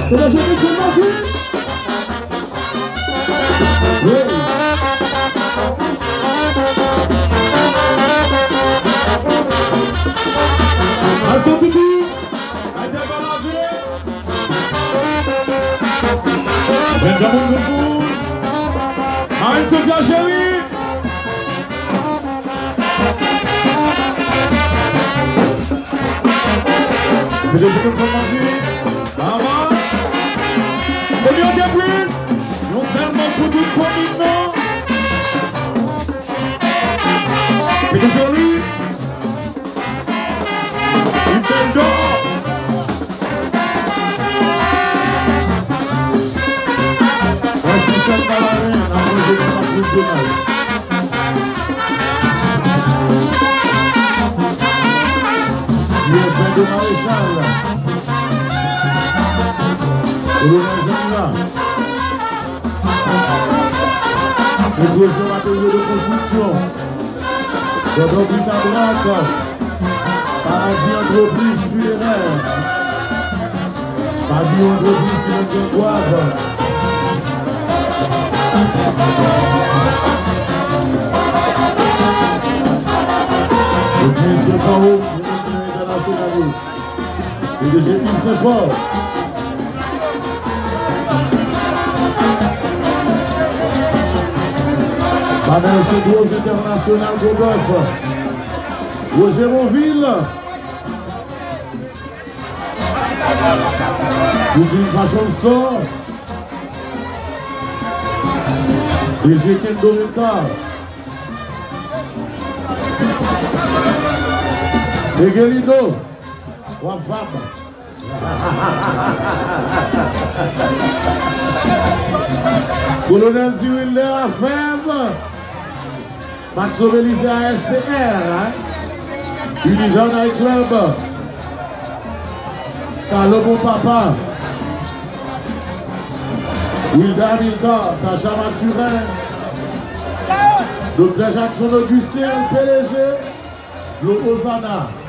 C'est la journée de Mardi. Oui. À son petit, à déballager. Benjamin bonjour. À Sophia chérie. C'est le jour de Mardi. Maman. C'est bien Gabriel. Non seulement pour tout le monde. C'est que joli. Il fait d'or. Voici cette balade à manger de la plus de mal. Il est fait de maréchal. Et le là. Le gros matériaux de construction. De l'hôpital paradis entreprise funéraire. Paradis entreprise financière. Le ministre Paro, le ministre international. Et le GP Saint-Paul. Avec ce gros international Gogoff, Roger Monville, Oublie Fashion Store, Ezekiel Dorita, Miguelino, Wafab. Colonel Ziril à Fèvre. Maxo Belize à SPR, Unijan Night Club, Carlo Bon Papa, Wilda Milka, Tacha Mathurin, Dr. Jackson Augustin, PDG, L'Opposana.